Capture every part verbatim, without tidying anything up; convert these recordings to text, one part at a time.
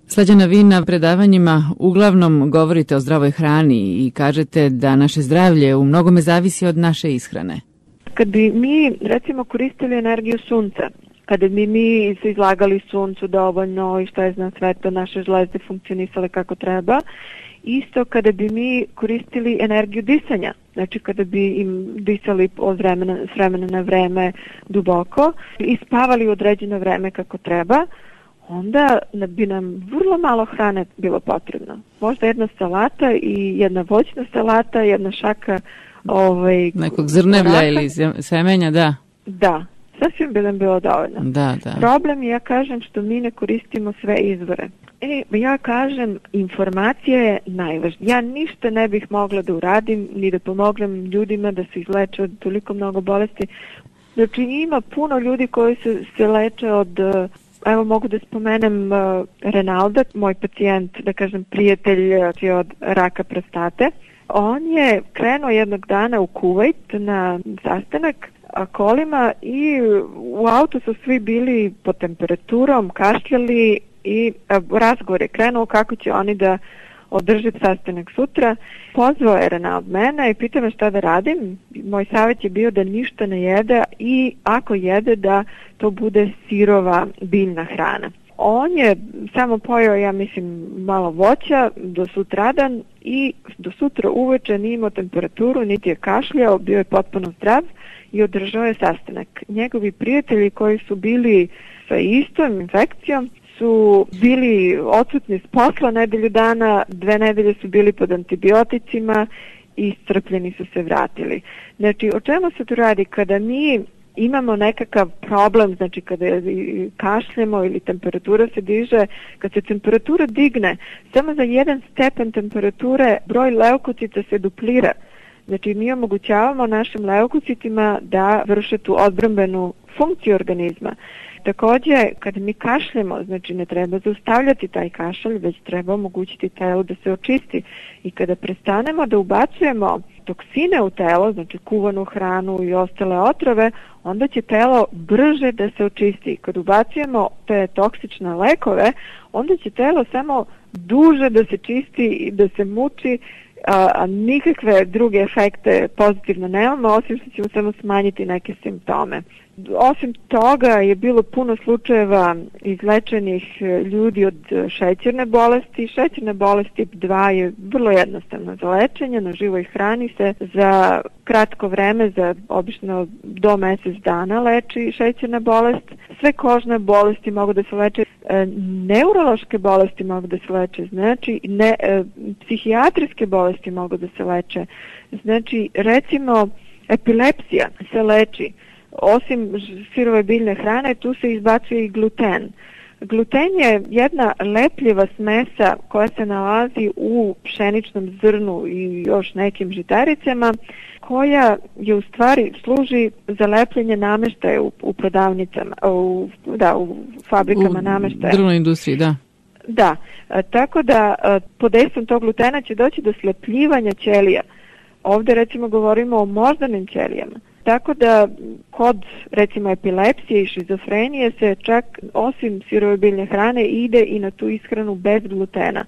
Slađana, vi na predavanjima uglavnom govorite o zdravoj hrani i kažete da naše zdravlje u mnogome zavisi od naše ishrane. Kad bi mi, recimo, koristili energiju sunca, kada bi mi se izlagali suncu dovoljno i šta je znam sve to, naše žlezde funkcionisale kako treba, isto kada bi mi koristili energiju disanja, znači kada bi im disali od vremena, s vremena na vreme duboko i spavali u određeno vreme kako treba, onda bi nam vrlo malo hrane bilo potrebno. Možda jedna salata i jedna voćna salata, jedna šaka ovaj, nekog zrnevlja oraka, ili semenja, da. Da, sasvim bi nam bilo dovoljno. Da, da. Problem je, ja kažem, što mi ne koristimo sve izvore. E, ja kažem, informacija je najvažnija. Ja ništa ne bih mogla da uradim, ni da pomognem ljudima da se izleče od toliko mnogo bolesti. Znači, ima puno ljudi koji se, se leče od... Evo mogu da spomenem uh, Renalda, moj pacijent, da kažem prijatelj uh, od raka prostate. On je krenuo jednog dana u Kuvajt na sastanak a, kolima i u autu su svi bili pod temperaturom, kašljali i a, razgovor je krenuo kako će oni da održe sastanak sutra. Pozvao je Renald mene i pitao me šta da radim. Moj savjet je bio da ništa ne jede i ako jede da to bude sirova biljna hrana. On je samo pojeo, ja mislim, malo voća do sutradan i do sutra uveče nije imao temperaturu, niti je kašljao, bio je potpuno zdrav i održao je sastanak. Njegovi prijatelji koji su bili sa istom infekcijom su bili odsutni s posla nedelju dana, dve nedelje su bili pod antibioticima i iscrpljeni su se vratili. Znači, o čemu se tu radi? Kada mi imamo nekakav problem, znači kada kašljemo ili temperatura se diže, kad se temperatura digne, samo za jedan stepen temperature broj leukocita se duplira. Znači mi omogućavamo našim leukocitima da vrše tu odbrambenu funkciju organizma. Takođe, kad mi kašljemo, znači ne treba zaustavljati taj kašalj, već treba omogućiti telu da se očisti. I kada prestanemo da ubacujemo toksine u telo, znači kuvanu hranu i ostale otrove, onda će telo brže da se očisti. Kad ubacujemo te toksične lekove, onda će telo samo duže da se čisti i da se muči, a, a nikakve druge efekte pozitivno nemamo, osim što ćemo samo smanjiti neke simptome. Osim toga je bilo puno slučajeva izlečenih ljudi od šećerne bolesti. Šećerne bolest tip dva je vrlo jednostavno za lečenje, na živoj hrani se za kratko vreme, za obično do mesec dana leči šećerna bolest. Sve kožne bolesti mogu da se leče, neurološke bolesti mogu da se leče, znači ne, psihijatrijske bolesti mogu da se leče. Znači, recimo, epilepsija se leči. Osim sirove biljne hrane, tu se izbacuje i gluten. Gluten je jedna lepljiva smesa koja se nalazi u pšeničnom zrnu i još nekim žitaricama, koja je u stvari služi za lepljenje nameštaja u, u prodavnicama, u, da, u fabrikama u nameštaja. U drvnoj industriji, da. Da, a, tako da a, pod dejstvom tog glutena će doći do slepljivanja ćelija. Ovde recimo govorimo o moždanim ćelijama. Tako da kod recimo epilepsije i šizofrenije se čak osim sirove biljne hrane ide i na tu ishranu bez glutena.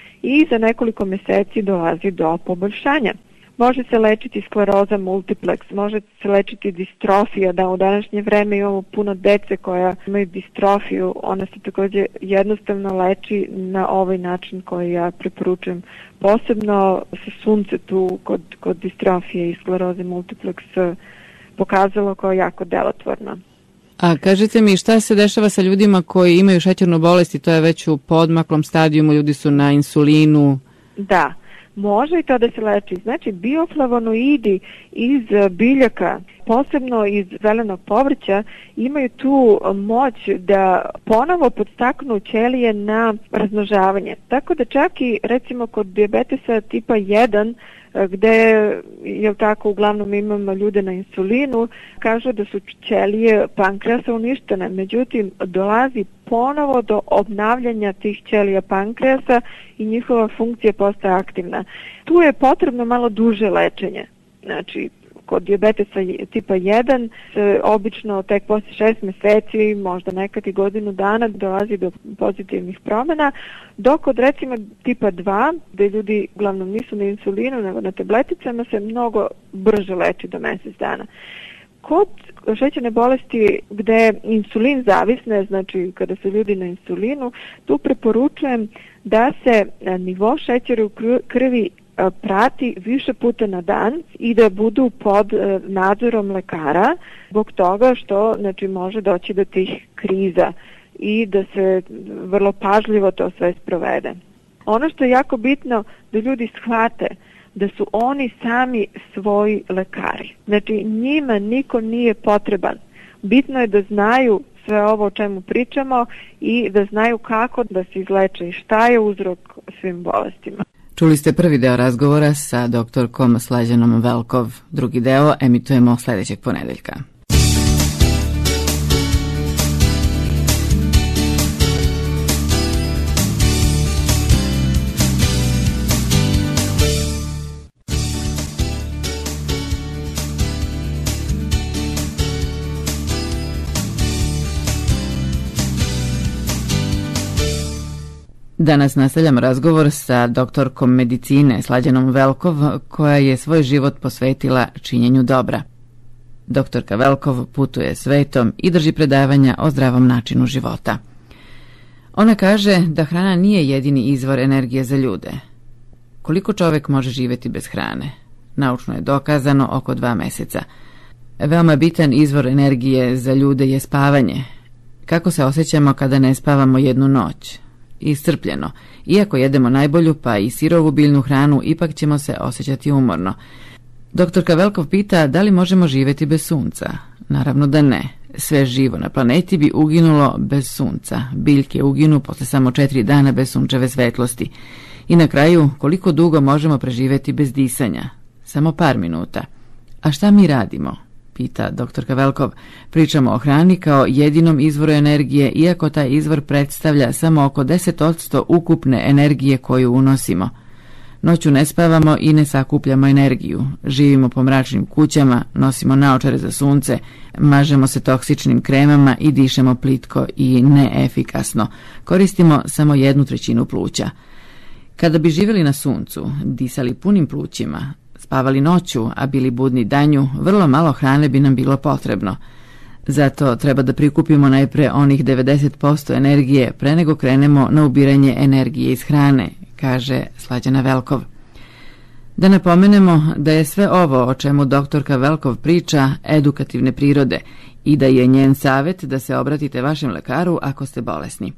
I za nekoliko meseci dolazi do poboljšanja. Može se lečiti skleroza multiplex, može se lečiti distrofija, da u današnje vreme imamo puno dece koja imaju distrofiju, ona se takođe jednostavno leči na ovaj način koji ja preporučujem. Posebno se sunce tu kod, kod distrofije i skleroze multiplex pokazalo kao jako delotvorno. A kažete mi, šta se dešava sa ljudima koji imaju šećernu bolest i to je već u podmaklom stadijumu, ljudi su na insulinu? Da, može i to da se leči. Znači, bioflavonoidi iz biljaka, posebno iz zelenog povrća, imaju tu moć da ponovo podstaknu ćelije na razmnožavanje. Tako da čak i recimo kod dijabetesa tipa jedan, gde je tako uglavnom imamo ljude na insulinu, kažu da su ćelije pankreasa uništene. Međutim, dolazi ponovo do obnavljanja tih ćelija pankreasa i njihova funkcija postaje aktivna. Tu je potrebno malo duže lečenje. Znači, kod dijabetesa tipa jedan se obično tek posle šest meseci, možda nekad i godinu dana dolazi do pozitivnih promjena, dok kod recimo tipa dva, gde ljudi uglavnom nisu na insulinu nego na tableticama, se mnogo brže leči do mesec dana. Kod šećerne bolesti gde je insulin zavisne, znači kada su ljudi na insulinu, tu preporučujem da se nivo šećera u krvi prati više puta na dan i da budu pod nadzorom lekara, zbog toga što znači, može doći do tih kriza i da se vrlo pažljivo to sve sprovede. Ono što je jako bitno da ljudi shvate da su oni sami svoji lekari. Znači njima niko nije potreban. Bitno je da znaju sve ovo o čemu pričamo i da znaju kako da se izleče i šta je uzrok svim bolestima. Čuli ste prvi deo razgovora sa doktorkom Slađanom Velkov. Drugi deo emitujemo sljedećeg ponedeljka. Danas nastavljamo razgovor sa doktorkom medicine Slađanom Velkov, koja je svoj život posvetila činjenju dobra. Doktorka Velkov putuje svetom i drži predavanja o zdravom načinu života. Ona kaže da hrana nije jedini izvor energije za ljude. Koliko čovjek može živjeti bez hrane? Naučno je dokazano oko dva meseca. Veoma bitan izvor energije za ljude je spavanje. Kako se osjećamo kada ne spavamo jednu noć? Iscrpljeno. Iako jedemo najbolju pa i sirovu biljnu hranu, ipak ćemo se osjećati umorno. Doktorka Velkov pita da li možemo živjeti bez sunca. Naravno da ne. Sve živo na planeti bi uginulo bez sunca. Biljke uginu posle samo četiri dana bez sunčeve svetlosti. I na kraju, koliko dugo možemo preživjeti bez disanja? Samo par minuta. A šta mi radimo? Pita doktorka Velkov. Pričamo o hrani kao jedinom izvoru energije, iako taj izvor predstavlja samo oko deset posto ukupne energije koju unosimo. Noću ne spavamo i ne sakupljamo energiju. Živimo po mračnim kućama, nosimo naočare za sunce, mažemo se toksičnim kremama i dišemo plitko i neefikasno. Koristimo samo jednu trećinu pluća. Kada bi živjeli na suncu, disali punim plućima, spavali noću, a bili budni danju, vrlo malo hrane bi nam bilo potrebno. Zato treba da prikupimo najpre onih devedeset posto energije pre nego krenemo na ubiranje energije iz hrane, kaže Slađana Velkov. Da napomenemo da je sve ovo o čemu doktorka Velkov priča edukativne prirode i da je njen savjet da se obratite vašem lekaru ako ste bolesni.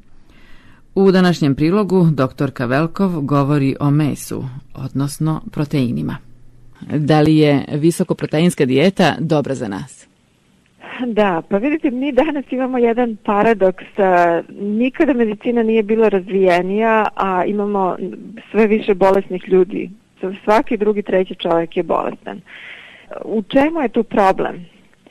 U današnjem prilogu doktorka Velkov govori o mesu, odnosno proteinima. Da li je visokoproteinska dijeta dobra za nas? Da, pa vidite, mi danas imamo jedan paradoks. Nikada medicina nije bila razvijenija, a imamo sve više bolesnih ljudi. Svaki drugi, treći čovjek je bolestan. U čemu je tu problem?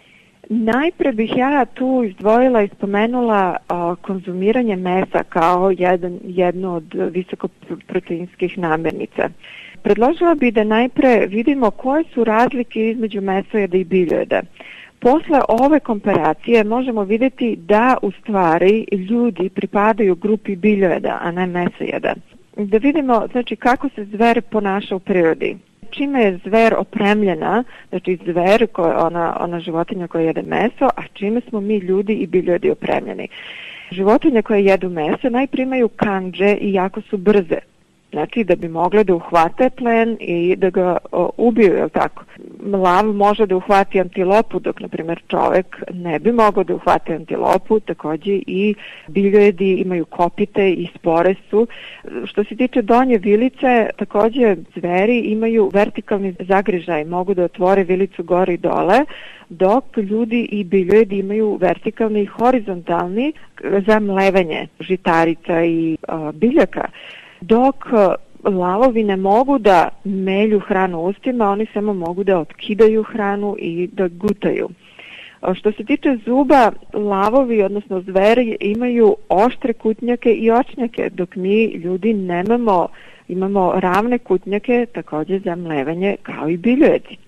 Najpre bih ja tu izdvojila i spomenula a, konzumiranje mesa kao jedan, jednu od visokoproteinskih namirnica. Predložila bih da najpre vidimo koje su razlike između mesojeda i biljojeda. Posle ove komparacije možemo vidjeti da u stvari ljudi pripadaju grupi biljojeda, a ne mesojeda. Da vidimo znači, kako se zver ponaša u prirodi. Čime je zver opremljena, znači zver, koja, ona, ona životinja koja jede meso, a čime smo mi ljudi i biljojedi opremljeni. Životinje koje jedu meso najprije imaju kandže i jako su brze. Znači da bi mogle da uhvate plen i da ga o, ubiju, je li tako? Lav može da uhvati antilopu, dok, na primjer, čovjek ne bi mogao da uhvati antilopu, također i biljojedi imaju kopite i spore su. Što se tiče donje vilice, također zveri imaju vertikalni zagrižaj, mogu da otvore vilicu gore i dole, dok ljudi i biljojedi imaju vertikalni i horizontalni za mlevenje žitarica i a, biljaka. Dok lavovi ne mogu da melju hranu ustima, oni samo mogu da otkidaju hranu i da gutaju. Što se tiče zuba, lavovi, odnosno zveri, imaju oštre kutnjake i očnjake, dok mi ljudi nemamo, imamo ravne kutnjake također za mlevanje kao i biljojedi.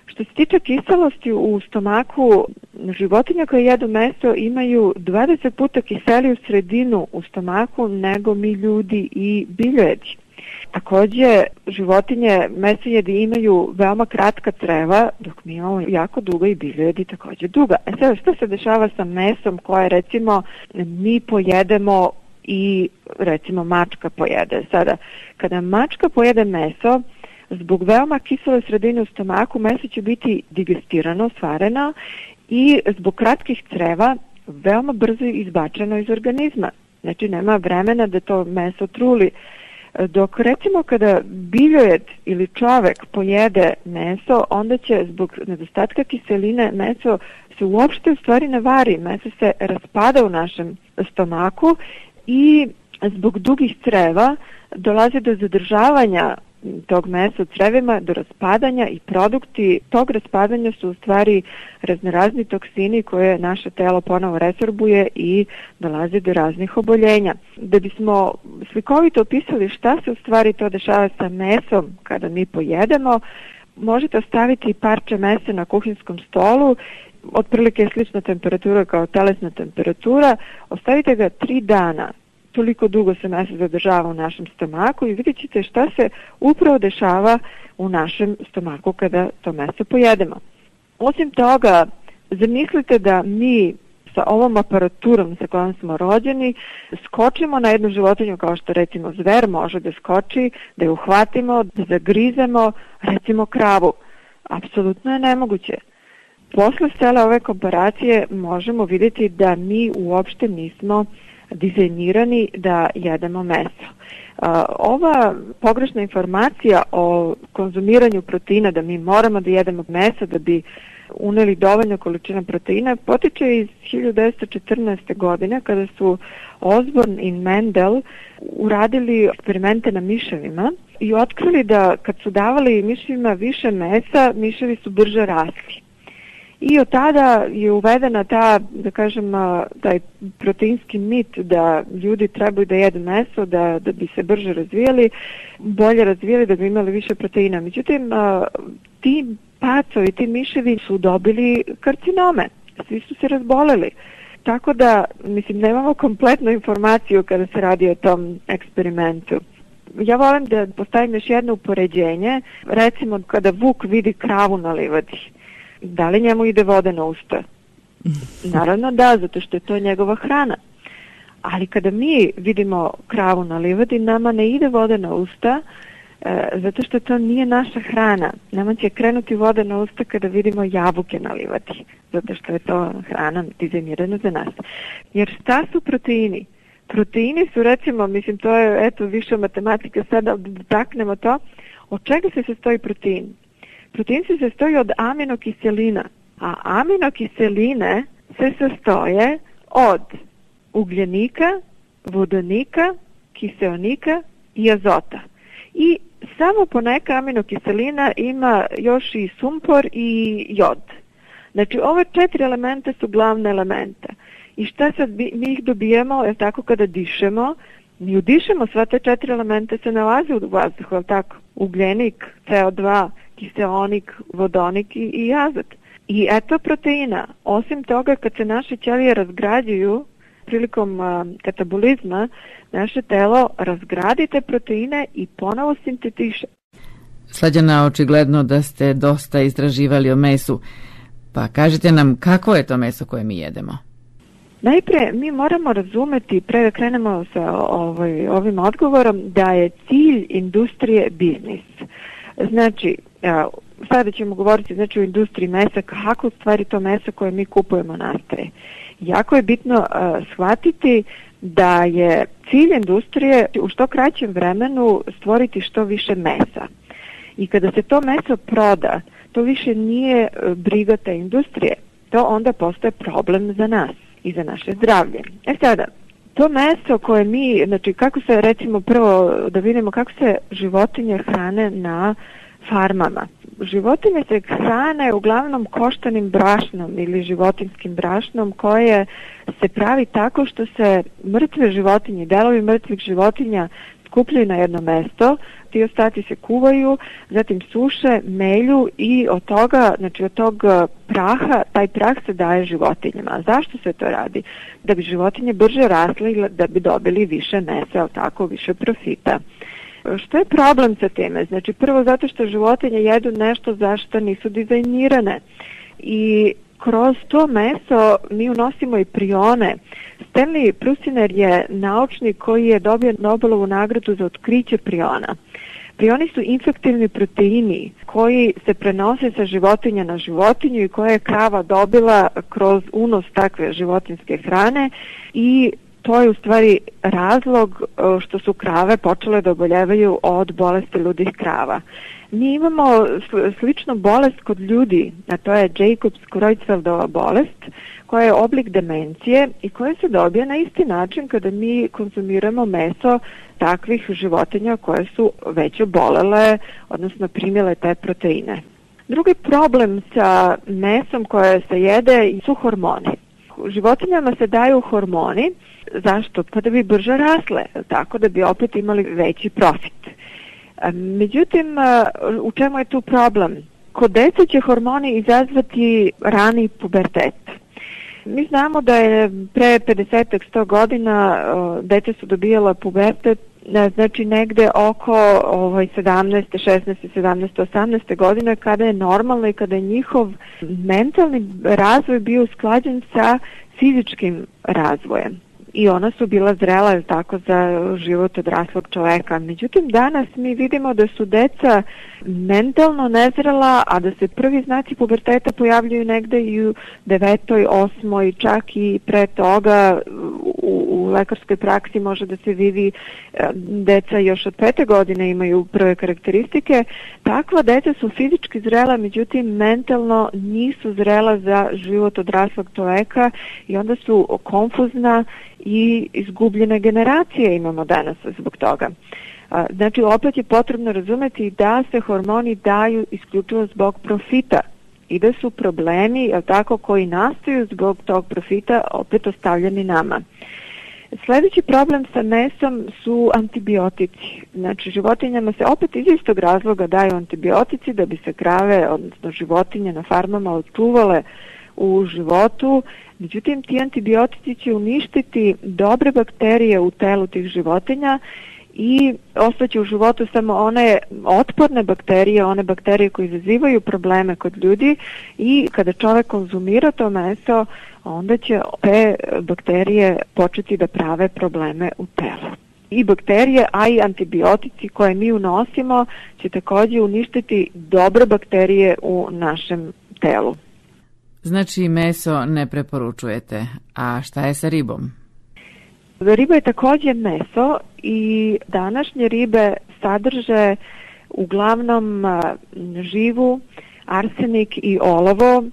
Što se tiče kiselosti u stomaku, životinja koje jedu meso imaju dvadeset puta kiseliju sredinu u stomaku nego mi ljudi i biljojedi. Takođe, životinje mesojedi imaju veoma kratka creva, dok mi imamo jako duga i biljojedi takođe duga. E sada, što se dešava sa mesom koje, recimo, mi pojedemo i, recimo, mačka pojede? Sada, kada mačka pojede meso, zbog veoma kisele sredine u stomaku, meso će biti digestirano, stvareno i zbog kratkih creva veoma brzo izbačeno iz organizma. Znači, nema vremena da to meso truli. Dok, recimo, kada biljojed ili čovek pojede meso, onda će zbog nedostatka kiseline meso se uopšte u stvari ne vari. Meso se raspada u našem stomaku i zbog dugih creva dolazi do zadržavanja tog mesa u crevima, do raspadanja i produkti tog raspadanja su u stvari raznorazni toksini koje naše telo ponovo resorbuje i dolazi do raznih oboljenja. Da bismo slikovito opisali šta se u stvari to dešava sa mesom kada mi pojedemo, možete ostaviti parče mesa na kuhinskom stolu, otprilike slična temperatura kao telesna temperatura, ostavite ga tri dana. Toliko dugo se meso zadržava u našem stomaku i vidjet ćete šta se upravo dešava u našem stomaku kada to meso pojedemo. Osim toga, zamislite da mi sa ovom aparaturom sa kojom smo rođeni skočimo na jednu životinju kao što recimo zver može da skoči, da je uhvatimo, da zagrizemo, recimo kravu. Apsolutno je nemoguće. Posle cele ove komparacije možemo vidjeti da mi uopšte nismo dizajnirani da jedemo meso. Ova pogrešna informacija o konzumiranju proteina, da mi moramo da jedemo meso da bi uneli dovoljno količina proteina, potiče iz hiljadu devetsto četrnaeste. godine kada su Osborn i Mendel uradili eksperimente na miševima i otkrili da kad su davali miševima više mesa, miševi su brže rasli. I od tada je uvedena ta, da kažem, taj proteinski mit da ljudi trebaju da jedu meso da, da bi se brže razvijali, bolje razvijali, da bi imali više proteina. Međutim, ti pacovi, ti miševi su dobili karcinome, svi su se razboleli. Tako da, mislim, nemamo kompletnu informaciju kada se radi o tom eksperimentu. Ja volim da postavim još jedno upoređenje, recimo kada vuk vidi kravu na livadi. Da li njemu ide vode na usta? Naravno da, zato što je to njegova hrana. Ali kada mi vidimo kravu na livadi, nama ne ide vode na usta, e, zato što to nije naša hrana. Nama će krenuti vode na usta kada vidimo jabuke na livadi, zato što je to hrana dizajnirana za nas. Jer šta su proteini? Proteini su, recimo, mislim, to je, eto, više matematika, sada da dotaknemo to, od čega se sastoji protein? Protein se sastoji od aminokiselina, a aminokiseline se sastoje od ugljenika, vodonika, kiseonika i azota. I samo poneka aminokiselina ima još i sumpor i jod. Znači, ove četiri elementa su glavne elementa. I šta sad mi ih dobijemo, je tako, kada dišemo? Mi udišemo, sva te četiri elementa se nalaze u vazduhu, je tako? Ugljenik, C O dva, kiseonik, vodonik i, i azot. I eto proteina. Osim toga, kad se naše ćelije razgrađuju prilikom a, katabolizma, naše telo razgradi te proteine i ponovo sintetiše. Slađana, očigledno da ste dosta istraživali o mesu. Pa kažite nam, kako je to meso koje mi jedemo? Najpre, mi moramo razumeti, pre da krenemo sa ovaj, ovim odgovorom, da je cilj industrije biznis. Znači, sada ćemo govoriti znači, o industriji mesa, kako u stvari to meso koje mi kupujemo nastaje. Jako je bitno uh, shvatiti da je cilj industrije u što kraćem vremenu stvoriti što više mesa. I kada se to meso proda, to više nije briga te industrije. To onda postaje problem za nas i za naše zdravlje. E sada, to meso koje mi, znači kako se, recimo prvo da vidimo kako se životinje hrane na farmama. Životinje se hrane uglavnom koštanim brašnom ili životinskim brašnom koje se pravi tako što se mrtve životinje, delovi mrtvih životinja skupljaju na jedno mesto, ti ostati se kuvaju, zatim suše, melju i od toga, znači od tog praha, taj prah se daje životinjama. A zašto se to radi? Da bi životinje brže rasle i da bi dobili više mesa, ali tako više profita. Što je problem sa time? Znači prvo zato što životinje jedu nešto za što nisu dizajnirane i kroz to meso mi unosimo i prione. Stanley Prusiner je naučnik koji je dobio Nobelovu nagradu za otkriće priona. Prioni su infektivni proteini koji se prenose sa životinja na životinju i koje je krava dobila kroz unos takve životinjske hrane i to je u stvari razlog što su krave počele da oboljevaju od bolesti ludih krava. Mi imamo sličnu bolest kod ljudi, a to je Jacobs-Creutzfeldova bolest, koja je oblik demencije i koja se dobije na isti način kada mi konzumiramo meso takvih životinja koje su već obolele, odnosno primile te proteine. Drugi problem sa mesom koje se jede su hormoni. Životinjama se daju hormoni. Zašto? Pa da bi brže rasle, tako da bi opet imali veći profit. Međutim, u čemu je tu problem? Kod dece će hormoni izazvati rani pubertet. Mi znamo da je pre pedeset do sto godina dece su dobijala pubertet, znači negde oko ovaj, sedamnaeste, šesnaeste, sedamnaeste, osamnaeste godine kada je normalno i kada je njihov mentalni razvoj bio usklađen sa fizičkim razvojem. I ona su bila zrela tako za život odraslog čoveka. Međutim, danas mi vidimo da su deca mentalno nezrela, a da se prvi znaci puberteta pojavljuju negde i u devetoj, osmoj, čak i pre toga u, u lekarskoj praksi može da se vidi deca još od pete godine imaju prve karakteristike. Takva deca su fizički zrela, međutim mentalno nisu zrela za život odraslog čoveka i onda su konfuzna i izgubljene generacije imamo danas zbog toga. Znači, opet je potrebno razumeti da se hormoni daju isključivo zbog profita i da su problemi, jel tako, koji nastaju zbog tog profita opet ostavljeni nama. Sljedeći problem sa mesom su antibiotici. Znači, životinjama se opet iz istog razloga daju antibiotici da bi se krave, odnosno životinje na farmama očuvale u životu. Međutim, ti antibiotici će uništiti dobre bakterije u telu tih životinja i ostaće u životu samo one otporne bakterije, one bakterije koje izazivaju probleme kod ljudi i kada čovek konzumira to meso, onda će te bakterije početi da prave probleme u telu. I bakterije, a i antibiotici koje mi unosimo će također uništiti dobre bakterije u našem telu. Znači, meso ne preporučujete, a šta je sa ribom? Riba je također meso i današnje ribe sadrže uglavnom živu, arsenik i olovo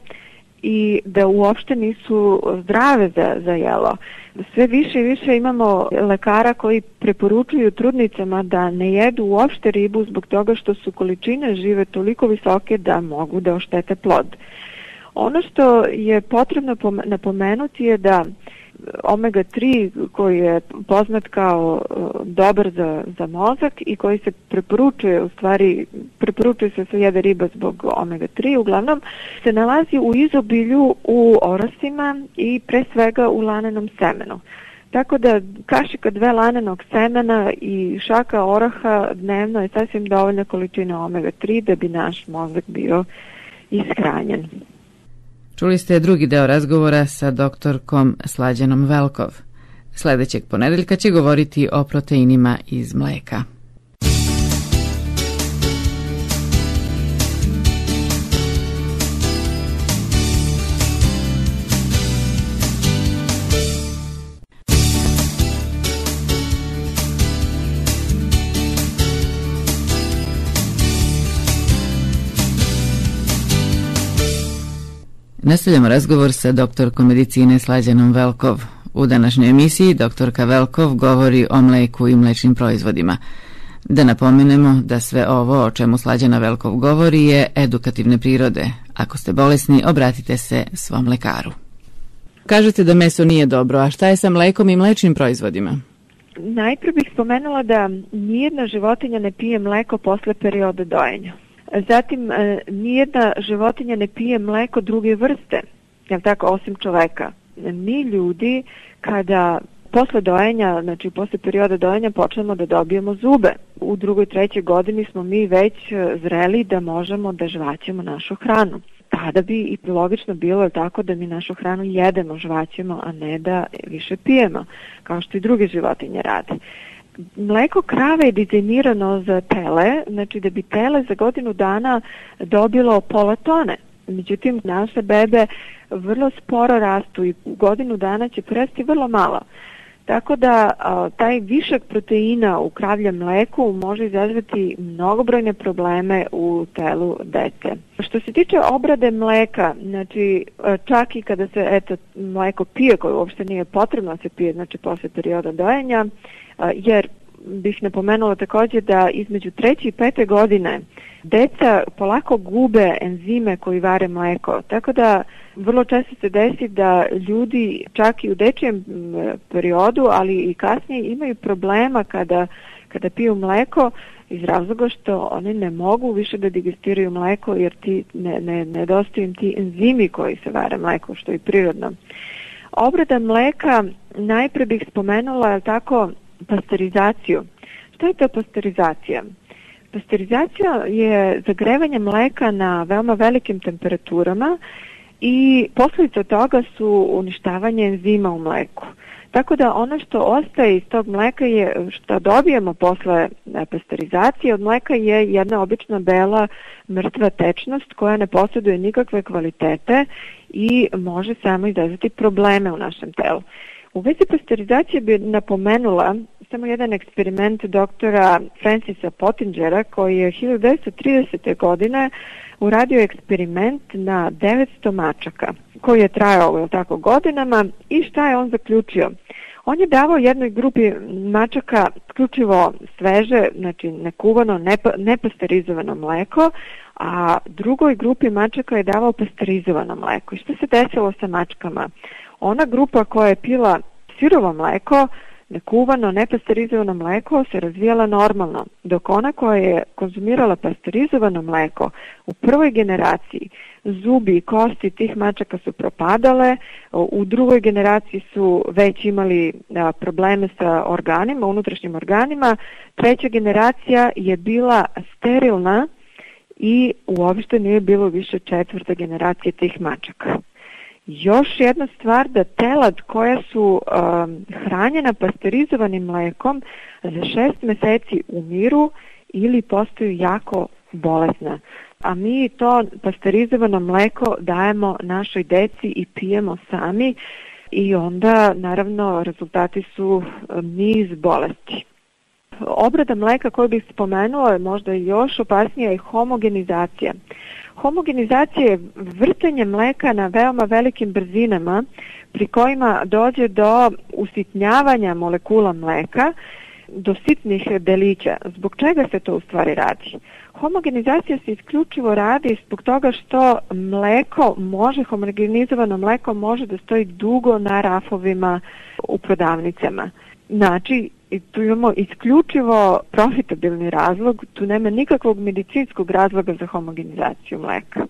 i da uopšte nisu zdrave za, za jelo. Sve više i više imamo lekara koji preporučuju trudnicama da ne jedu uopšte ribu zbog toga što su količine žive toliko visoke da mogu da oštete plod. Ono što je potrebno napomenuti je da omega tri koji je poznat kao dobar za, za mozak i koji se preporučuje, u stvari preporučuje se se jede riba zbog omega tri, uglavnom se nalazi u izobilju u orasima i pre svega u lanenom semenu. Tako da kašika dve lanenog semena i šaka oraha dnevno je sasvim dovoljna količina omega tri da bi naš mozak bio ishranjen. Čuli ste drugi deo razgovora sa doktorkom Slađanom Velkov. Sljedećeg ponedeljka će govoriti o proteinima iz mleka. Nastavljamo razgovor sa doktorkom medicine Slađanom Velkov. U današnjoj emisiji doktorka Velkov govori o mleku i mlečnim proizvodima. Da napomenemo da sve ovo o čemu Slađana Velkov govori je edukativne prirode. Ako ste bolesni, obratite se svom lekaru. Kažete da meso nije dobro, a šta je sa mlekom i mlečnim proizvodima? Najprije bih spomenula da nijedna životinja ne pije mleko posle perioda dojenja. Zatim, nijedna životinja ne pije mleko druge vrste, jel tako, osim čoveka. Mi ljudi, kada posle dojenja, znači posle perioda dojenja, počnemo da dobijemo zube. U drugoj, trećoj godini smo mi već zreli da možemo da žvaćemo našu hranu. Tada bi i logično bilo tako da mi našu hranu jedemo, žvaćemo, a ne da više pijemo, kao što i druge životinje rade. Mleko krave je dizajnirano za tele, znači da bi tele za godinu dana dobilo pola tone. Međutim, naše bebe vrlo sporo rastu i u godinu dana će presti vrlo malo. Tako da a, taj višak proteina u kravljem mleku može izazvati mnogobrojne probleme u telu dece. Što se tiče obrade mleka, znači čak i kada se eto, mleko pije, koje uopšte nije potrebno se pije, znači posle perioda dojenja, a, jer bih napomenula također da između treće i pete godine deca polako gube enzime koji vare mleko, tako da vrlo često se desi da ljudi čak i u dečijem periodu, ali i kasnije imaju problema kada, kada piju mleko iz razloga što oni ne mogu više da digestiraju mleko jer ti ne, ne, nedostaju im ti enzimi koji se vare mleko, što je prirodno. Obrada mleka, najpre bih spomenula tako pasterizaciju. Šta je to pasterizacija? Pasterizacija je zagrevanje mleka na veoma velikim temperaturama i posljedica toga su uništavanje enzima u mleku. Tako da ono što ostaje iz tog mleka je, što dobijemo posle pasterizacije od mleka je jedna obična bela mrtva tečnost koja ne posjeduje nikakve kvalitete i može samo izazvati probleme u našem telu. U vezi pasterizacije bi napomenula samo jedan eksperiment doktora Francisa Pottingera koji je hiljadu devetsto tridesete. godine uradio eksperiment na devetsto mačaka koji je trajao tako godinama i šta je on zaključio? On je davao jednoj grupi mačaka isključivo sveže, znači nekuvano, nepa, nepasterizovano mleko, a drugoj grupi mačaka je davao pasterizovano mleko. I što se desilo sa mačkama? Ona grupa koja je pila sirovo mleko, nekuvano, nepasterizovano mleko se razvijala normalno, dok ona koja je konzumirala pasterizovano mleko u prvoj generaciji zubi i kosti tih mačaka su propadale, u drugoj generaciji su već imali a, probleme sa organima, unutrašnjim organima, treća generacija je bila sterilna i uopšte nije bilo više četvrta generacija tih mačaka. Još jedna stvar da telad koja su um, hranjena pasterizovanim mlekom za šest meseci umiru ili postaju jako bolesna. A mi to pasterizovano mleko dajemo našoj deci i pijemo sami i onda naravno rezultati su niz bolesti. Obrada mleka koju bih spomenula je možda još opasnija i homogenizacija. Homogenizacija je vrtenje mleka na veoma velikim brzinama pri kojima dođe do usitnjavanja molekula mleka do sitnih delića. Zbog čega se to u stvari radi? Homogenizacija se isključivo radi zbog toga što mleko može, homogenizovano mleko može da stoji dugo na rafovima u prodavnicama. Znači, tu imamo isključivo profitabilni razlog, tu nema nikakvog medicinskog razloga za homogenizaciju mleka.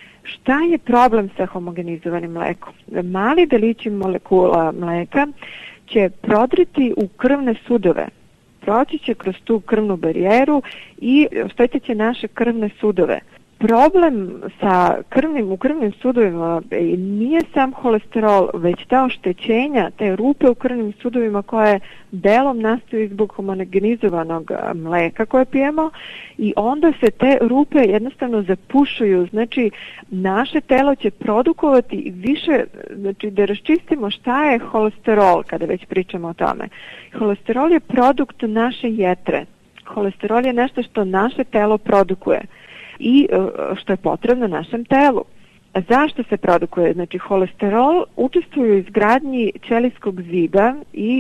Šta je problem sa homogenizovanim mlekom? Mali delići molekula mleka će prodriti u krvne sudove, proći će kroz tu krvnu barijeru i oštetit će naše krvne sudove. Problem sa krvnim, u krvnim sudovima nije sam holesterol, već ta oštećenja, te rupe u krvnim sudovima koje delom nastaju zbog homogenizovanog mleka koje pijemo i onda se te rupe jednostavno zapušuju. Znači, naše telo će produkovati više, znači da raščistimo šta je holesterol kada već pričamo o tome. Holesterol je produkt naše jetre. Holesterol je nešto što naše telo produkuje i što je potrebno našem telu. Zašto se produkuje? Znači, holesterol učestvuje u izgradnji ćelijskog zida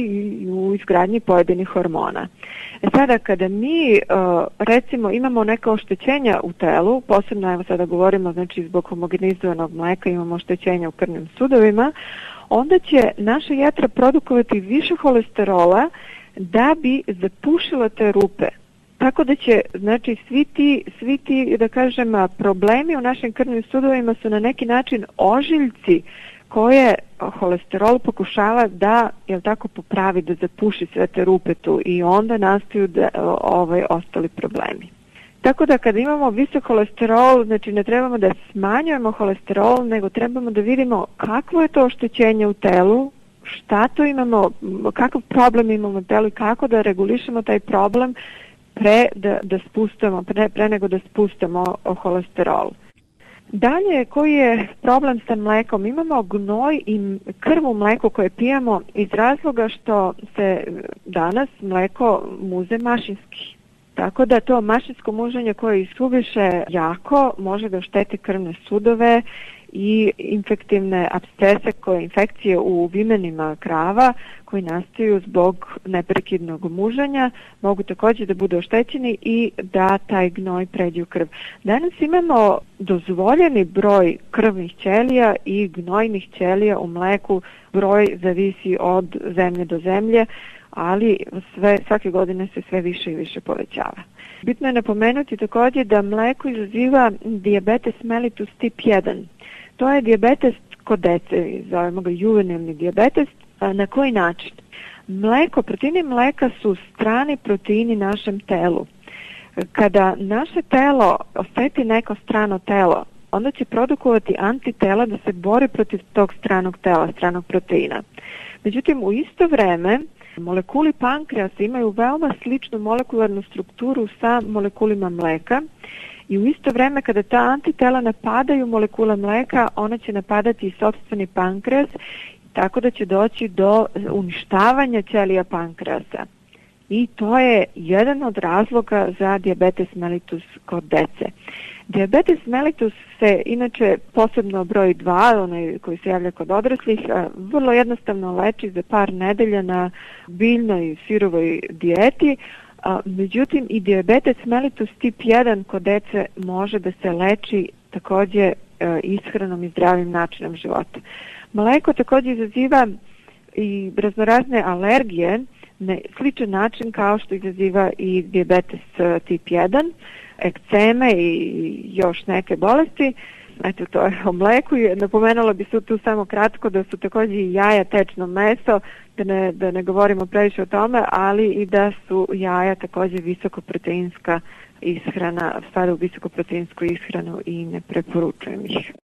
i u izgradnji pojedinih hormona. E sada, kada mi, recimo, imamo neka oštećenja u telu, posebno, evo sada govorimo, znači, zbog homogenizovanog mleka imamo oštećenja u krvnim sudovima, onda će naša jetra produkovati više holesterola da bi zapušila te rupe. Tako da će, znači, svi ti, svi ti, da kažem, problemi u našim krvnim sudovima su na neki način ožiljci koje holesterol pokušava da, jel tako, popravi, da zapuši sve te rupe tu i onda nastaju da, ovaj, ostali problemi. Tako da kada imamo visok holesterol, znači ne trebamo da smanjujemo holesterol, nego trebamo da vidimo kakvo je to oštećenje u telu, šta to imamo, kakav problem imamo u telu i kako da regulišemo taj problem pre da, da spustamo, pre, pre nego da spustamo holesterol. Dalje, koji je problem sa mlekom? Imamo gnoj i krv u mleku koje pijemo iz razloga što se danas mleko muze mašinski. Tako da to mašinsko muženje koje je suviše jako može da ošteti krvne sudove i infektivne apscese, koje infekcije u vimenima krava koji nastaju zbog neprekidnog muženja mogu također da budu oštećeni i da taj gnoj pređe u krv. Danas imamo dozvoljeni broj krvnih ćelija i gnojnih ćelija u mleku, broj zavisi od zemlje do zemlje, ali sve, svake godine se sve više i više povećava. Bitno je napomenuti također da mleko izaziva dijabetes mellitus tip jedan. To je dijabetes kod dece, zovemo ga juvenilni dijabetes. Na koji način? Mleko, proteini mleka su strani proteini našem telu. Kada naše telo osjeti neko strano telo, onda će produkovati antitela da se bori protiv tog stranog tela, stranog proteina. Međutim, u isto vreme, molekuli pankreasa imaju veoma sličnu molekularnu strukturu sa molekulima mleka i u isto vreme kada ta antitela napadaju molekule mleka, ona će napadati i sopstveni pankreas, tako da će doći do uništavanja ćelija pankreasa. I to je jedan od razloga za dijabetes mellitus kod dece. Dijabetes mellitus se inače posebno broj dva, onaj koji se javlja kod odraslih, vrlo jednostavno leči za par nedelja na biljnoj sirovoj dijeti. Međutim, i dijabetes mellitus tip jedan kod dece može da se leči također ishranom i zdravim načinom života. Mleko također izaziva i raznorazne alergije na sličan način kao što izaziva i dijabetes tip jedan, ekceme i još neke bolesti. Eto, to je o mleku i napomenula bi se tu samo kratko da su također i jaja tečno meso, da ne, da ne govorimo previše o tome, ali i da su jaja također visokoproteinska ishrana, spada u visokoproteinsku ishranu i ne preporučujem ih.